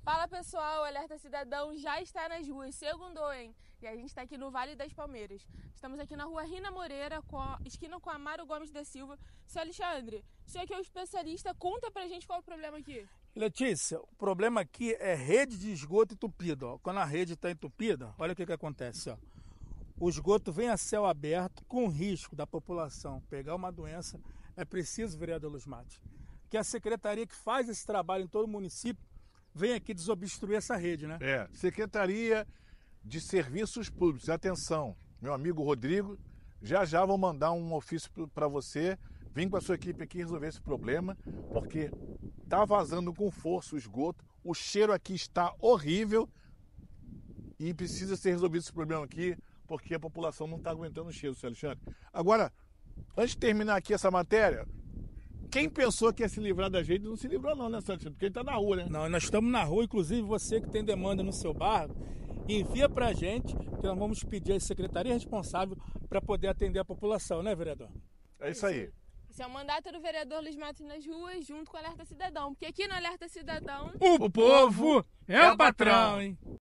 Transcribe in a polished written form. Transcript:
Fala pessoal, o Alerta Cidadão já está nas ruas, segundou, hein? E a gente está aqui no Vale das Palmeiras. Estamos aqui na rua Rina Moreira, esquina com Amaro Gomes da Silva. Seu Alexandre, o senhor que é o especialista, conta pra gente qual é o problema aqui. Letícia, o problema aqui é rede de esgoto entupida. Ó. Quando a rede está entupida, olha o que acontece. Ó. O esgoto vem a céu aberto com risco da população pegar uma doença. É preciso, vereador Luz Matos, que a secretaria que faz esse trabalho em todo o município vem aqui desobstruir essa rede, né? Secretaria de Serviços Públicos. Atenção, meu amigo Rodrigo, já vou mandar um ofício para você. Vim com a sua equipe aqui resolver esse problema, porque tá vazando com força o esgoto, o cheiro aqui está horrível e precisa ser resolvido esse problema aqui, porque a população não está aguentando o cheiro, seu Alexandre. Agora, antes de terminar aqui essa matéria, quem pensou que ia se livrar da gente não se livrou não, né, Alexandre? Porque ele está na rua, né? Não, nós estamos na rua, inclusive você que tem demanda no seu bairro, envia pra gente, que nós vamos pedir à secretaria responsável para poder atender a população, né, vereador? É isso aí. Esse é o mandato do vereador Luiz Matos nas ruas, junto com o Alerta Cidadão. Porque aqui no Alerta Cidadão... O povo é o patrão, hein?